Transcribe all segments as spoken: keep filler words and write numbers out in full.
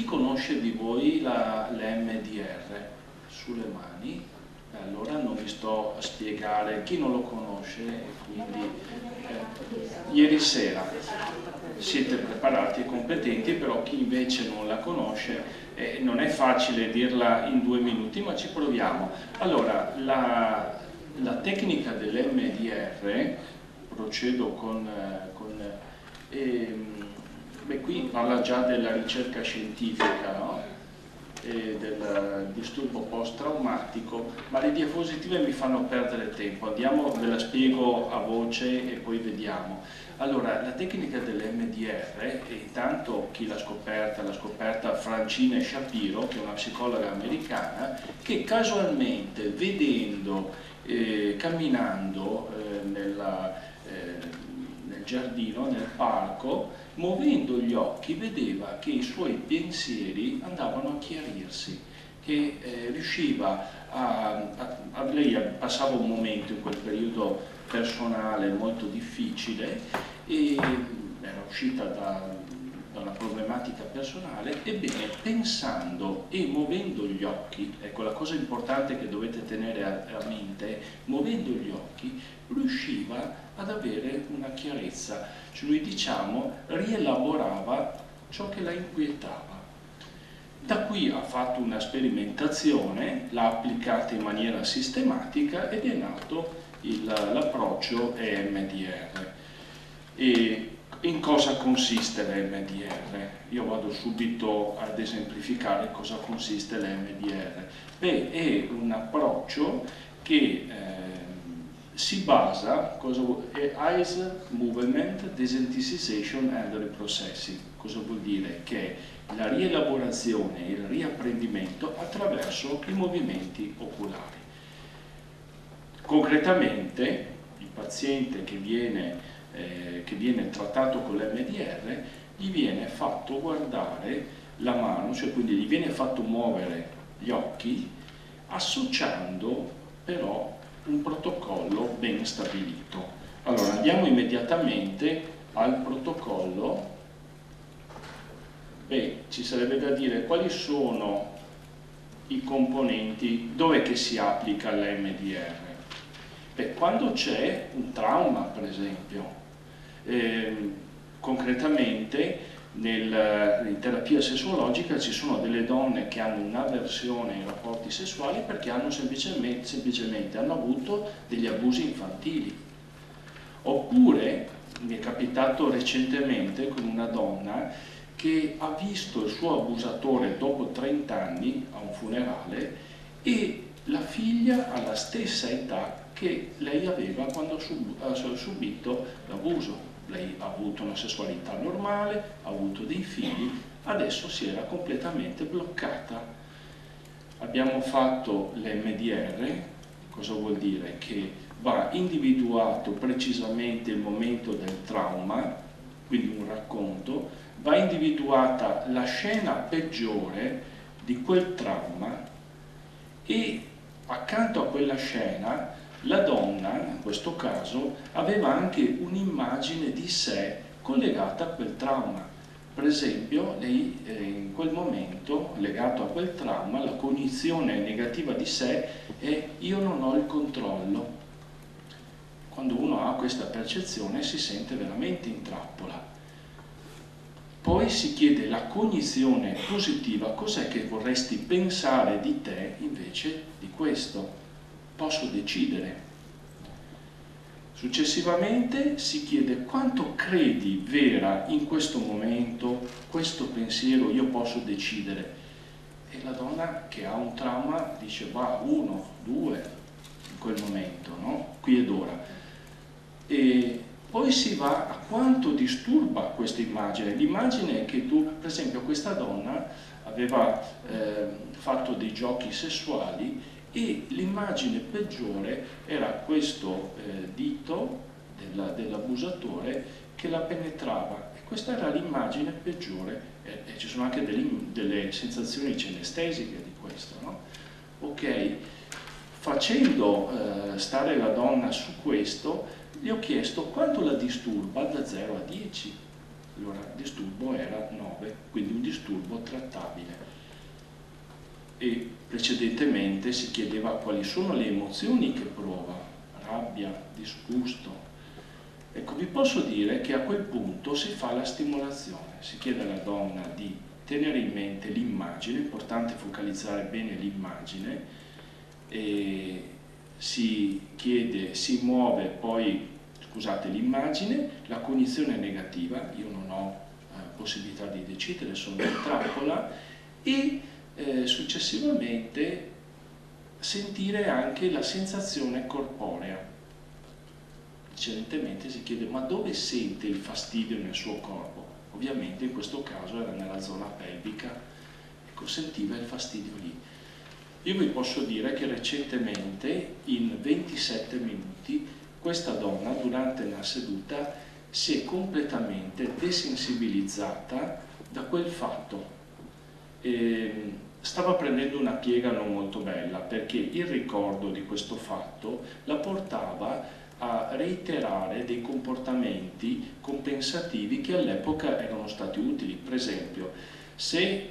conosce di voi l'M D R sulle mani? Allora non vi sto a spiegare, chi non lo conosce, quindi eh, ieri sera siete preparati e competenti, però chi invece non la conosce eh, non è facile dirla in due minuti, ma ci proviamo. Allora, la, la tecnica dell'M D R, procedo con... con ehm, beh, qui parla già della ricerca scientifica, no? E del disturbo post-traumatico, ma le diapositive mi fanno perdere tempo. Andiamo, ve la spiego a voce e poi vediamo. Allora, la tecnica dell'M D R, e intanto chi l'ha scoperta? L'ha scoperta Francine Shapiro, che è una psicologa americana, che casualmente, vedendo, eh, camminando eh, nella, eh, nel giardino, nel parco, muovendo gli occhi, vedeva che i suoi pensieri andavano a chiarirsi, che eh, riusciva a, a, a... lei passava un momento in quel periodo personale molto difficile e era uscita da, da una problematica personale, ebbene pensando e muovendo gli occhi, ecco la cosa importante che dovete tenere a, a mente, muovendo gli occhi riusciva ad avere una chiarezza, cioè lui, diciamo, rielaborava ciò che la inquietava. Da qui ha fatto una sperimentazione, l'ha applicata in maniera sistematica ed è nato l'approccio E M D R. E in cosa consiste l'M D R? Io vado subito ad esemplificare cosa consiste l'M D R. Beh, è un approccio che eh, si basa, cosa è Eyes Movement, Desensitization and Reprocessing. Cosa vuol dire? Che la rielaborazione e il riapprendimento attraverso i movimenti oculari. Concretamente, il paziente che viene, eh, che viene trattato con l'M D R, gli viene fatto guardare la mano, cioè quindi gli viene fatto muovere gli occhi, associando però un protocollo ben stabilito. Allora andiamo immediatamente al protocollo. Beh, ci sarebbe da dire quali sono i componenti, dove che si applica l'M D R? Beh, quando c'è un trauma, per esempio, eh, concretamente nel, in terapia sessuologica ci sono delle donne che hanno un'avversione ai rapporti sessuali perché hanno semplicemente, semplicemente hanno avuto degli abusi infantili. Oppure mi è capitato recentemente con una donna che ha visto il suo abusatore dopo trenta anni a un funerale e la figlia ha la stessa età che lei aveva quando ha subito l'abuso. Lei ha avuto una sessualità normale, ha avuto dei figli, adesso si era completamente bloccata. Abbiamo fatto l'M D R, cosa vuol dire? Che va individuato precisamente il momento del trauma, quindi un racconto, va individuata la scena peggiore di quel trauma e accanto a quella scena la donna, in questo caso, aveva anche un'immagine di sé collegata a quel trauma. Per esempio, lei eh, in quel momento, legato a quel trauma, la cognizione negativa di sé è io non ho il controllo. Quando uno ha questa percezione si sente veramente in trappola. Poi si chiede la cognizione positiva, cos'è che vorresti pensare di te invece di questo? Posso decidere. Successivamente si chiede quanto credi vera in questo momento, questo pensiero, io posso decidere. E la donna che ha un trauma dice va, uno, due, in quel momento, no? Qui ed ora. E poi si va a quanto disturba questa immagine. L'immagine è che tu, per esempio, questa donna aveva eh, fatto dei giochi sessuali e l'immagine peggiore era questo eh, dito dell'abusatore che la penetrava, e questa era l'immagine peggiore, e, e ci sono anche delle, delle sensazioni cinestesiche di questo, no? Ok, facendo eh, stare la donna su questo, gli ho chiesto quanto la disturba da zero a dieci. allora il disturbo era nove, quindi un disturbo trattabile. E precedentemente si chiedeva quali sono le emozioni che prova, rabbia, disgusto. Ecco, vi posso dire che a quel punto si fa la stimolazione, si chiede alla donna di tenere in mente l'immagine, è importante focalizzare bene l'immagine, e si chiede, si muove poi, scusate, l'immagine, la cognizione negativa, io non ho eh, possibilità di decidere, sono in trappola, e eh, successivamente sentire anche la sensazione corporea. Precedentemente si chiede ma dove sente il fastidio nel suo corpo? Ovviamente in questo caso era nella zona pelvica, ecco, sentiva il fastidio lì. Io vi posso dire che recentemente in ventisette minuti questa donna durante una seduta si è completamente desensibilizzata da quel fatto. E stava prendendo una piega non molto bella perché il ricordo di questo fatto la portava a reiterare dei comportamenti compensativi che all'epoca erano stati utili. Per esempio, se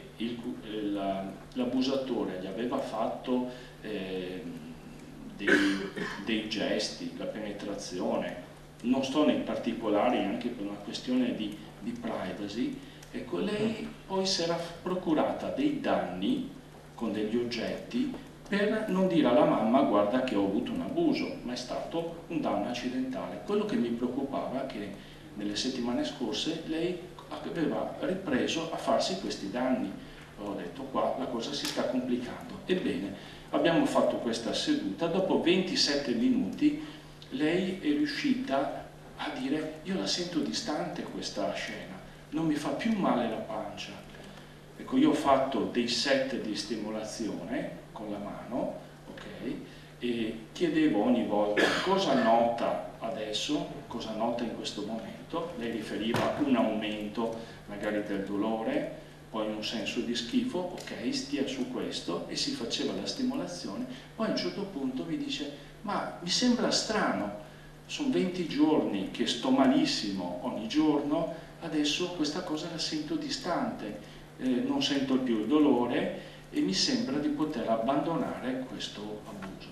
l'abusatore gli aveva fatto eh, dei, dei gesti, la penetrazione, non sto nei particolari anche per una questione di, di privacy, ecco, lei poi si era procurata dei danni con degli oggetti per non dire alla mamma guarda che ho avuto un abuso, ma è stato un danno accidentale. Quello che mi preoccupava è che nelle settimane scorse lei aveva ripreso a farsi questi danni. Ho detto qua la cosa si sta complicando. Ebbene, abbiamo fatto questa seduta, dopo ventisette minuti lei è riuscita a dire io la sento distante questa scena, non mi fa più male la pancia. Ecco, io ho fatto dei set di stimolazione con la mano, ok, e chiedevo ogni volta cosa nota adesso, cosa nota in questo momento. Lei riferiva un aumento magari del dolore, poi un senso di schifo, ok, stia su questo, e si faceva la stimolazione. Poi a un certo punto mi dice ma mi sembra strano, sono venti giorni che sto malissimo ogni giorno, adesso questa cosa la sento distante, eh, non sento più il dolore e mi sembra di poter abbandonare questo abuso.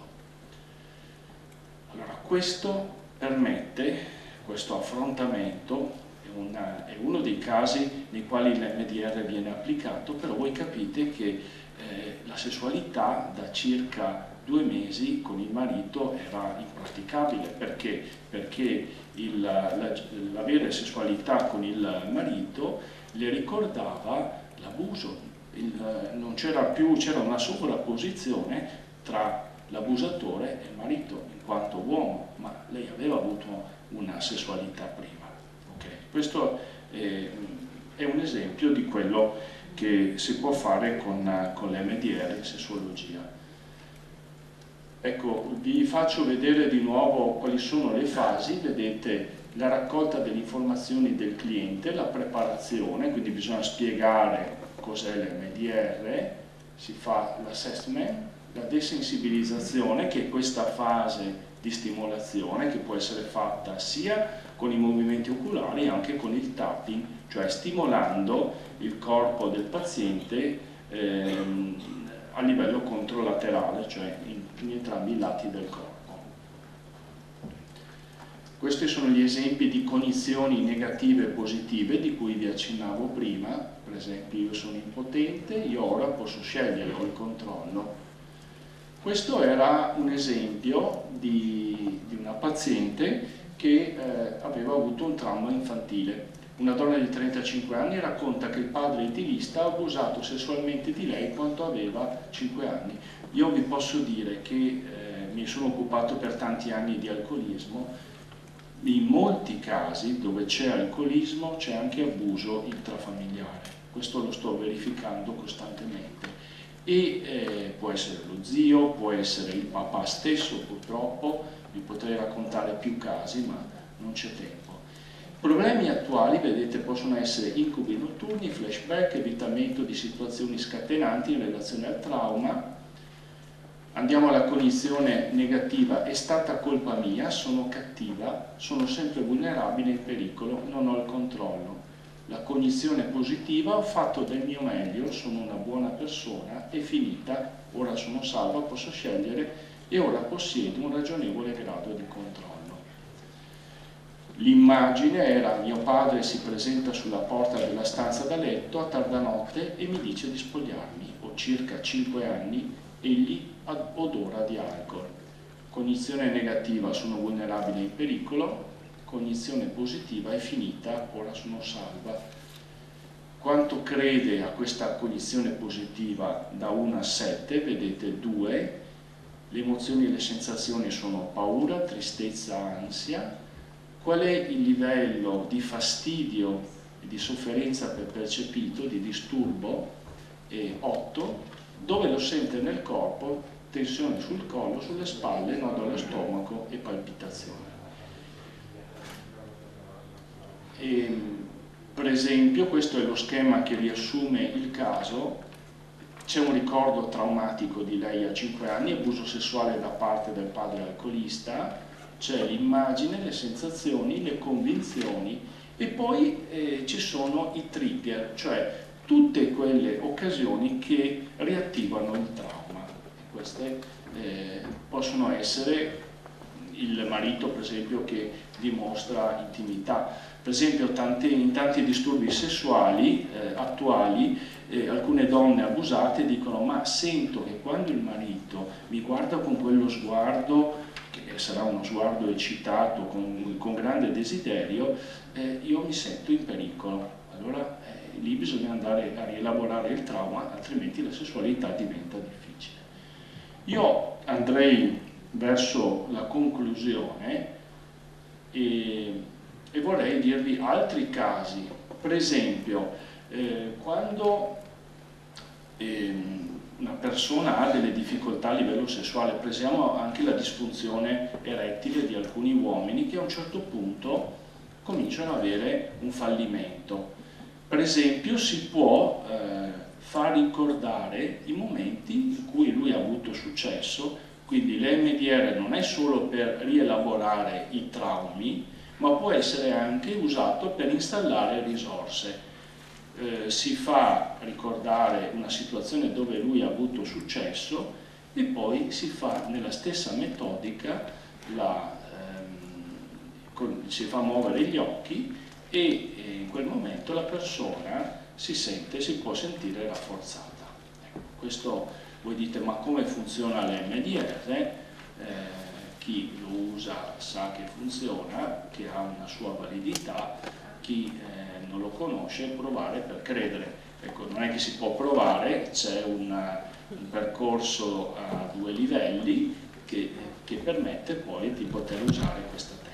Allora, questo permette, questo affrontamento è, una, è uno dei casi nei quali l'M D R viene applicato, però voi capite che eh, la sessualità da circa due mesi con il marito era impraticabile. Perché? Perché l'avere sessualità con il marito le ricordava l'abuso. Non c'era più, c'era una sovrapposizione tra l'abusatore e il marito in quanto uomo, ma lei aveva avuto una sessualità prima. Okay? Questo è, è un esempio di quello che si può fare con, con l'M D R in sessuologia. Ecco, vi faccio vedere di nuovo quali sono le fasi. Vedete la raccolta delle informazioni del cliente, la preparazione, quindi bisogna spiegare cos'è l'M D R, si fa l'assessment, la desensibilizzazione, che è questa fase di stimolazione che può essere fatta sia con i movimenti oculari anche con il tapping, cioè stimolando il corpo del paziente ehm, a livello controlaterale, cioè in, in entrambi i lati del corpo. Questi sono gli esempi di cognizioni negative e positive di cui vi accennavo prima. Per esempio, io sono impotente, io ora posso scegliere, ho il controllo. Questo era un esempio di, di una paziente che eh, aveva avuto un trauma infantile. Una donna di trentacinque anni racconta che il padre etilista ha abusato sessualmente di lei quando aveva cinque anni. Io vi posso dire che eh, mi sono occupato per tanti anni di alcolismo. In molti casi dove c'è alcolismo c'è anche abuso intrafamiliare, questo lo sto verificando costantemente, e eh, può essere lo zio, può essere il papà stesso, purtroppo vi potrei raccontare più casi ma non c'è tempo. Problemi attuali, vedete, possono essere incubi notturni, flashback, evitamento di situazioni scatenanti in relazione al trauma. Andiamo alla cognizione negativa: è stata colpa mia, sono cattiva, sono sempre vulnerabile e in pericolo, non ho il controllo. La cognizione positiva: ho fatto del mio meglio, sono una buona persona, è finita, ora sono salva, posso scegliere e ora possiedo un ragionevole grado di controllo. L'immagine era: mio padre si presenta sulla porta della stanza da letto a tarda notte e mi dice di spogliarmi. Ho circa cinque anni, egli odora di alcol. Cognizione negativa: sono vulnerabile in pericolo. Cognizione positiva: è finita, ora sono salva. Quanto crede a questa cognizione positiva da uno a sette? Vedete due. Le emozioni e le sensazioni sono paura, tristezza, ansia. Qual è il livello di fastidio e di sofferenza per percepito, di disturbo? E otto. Dove lo sente nel corpo? Tensione sul collo, sulle spalle, nodo allo stomaco e palpitazione. E, per esempio, questo è lo schema che riassume il caso. C'è un ricordo traumatico di lei a cinque anni, abuso sessuale da parte del padre alcolista, c'è l'immagine, le sensazioni, le convinzioni e poi eh, ci sono i trigger, cioè tutte quelle occasioni che riattivano il trauma. Queste eh, possono essere il marito, per esempio, che dimostra intimità. Per esempio, tante, in tanti disturbi sessuali eh, attuali, eh, alcune donne abusate dicono: ma sento che quando il marito mi guarda con quello sguardo, che sarà uno sguardo eccitato, con, con grande desiderio, eh, io mi sento in pericolo. Allora eh, lì bisogna andare a rielaborare il trauma, altrimenti la sessualità diventa difficile. Io andrei verso la conclusione e, e vorrei dirvi altri casi. Per esempio, eh, quando ehm, una persona ha delle difficoltà a livello sessuale, prendiamo anche la disfunzione erettile di alcuni uomini che a un certo punto cominciano ad avere un fallimento. Per esempio, si può eh, far ricordare i momenti in cui lui ha avuto successo. Quindi l'E M D R non è solo per rielaborare i traumi, ma può essere anche usato per installare risorse. Eh, si fa ricordare una situazione dove lui ha avuto successo e poi si fa nella stessa metodica, la, ehm, con, si fa muovere gli occhi e, e in quel momento la persona si sente, si può sentire rafforzata. Ecco, questo voi dite: ma come funziona l'E M D R? Eh, chi lo usa sa che funziona, che ha una sua validità. Chi eh, non lo conosce, provare per credere. Ecco, non è che si può provare, c'è un, un percorso a due livelli che, che permette poi di poter usare questa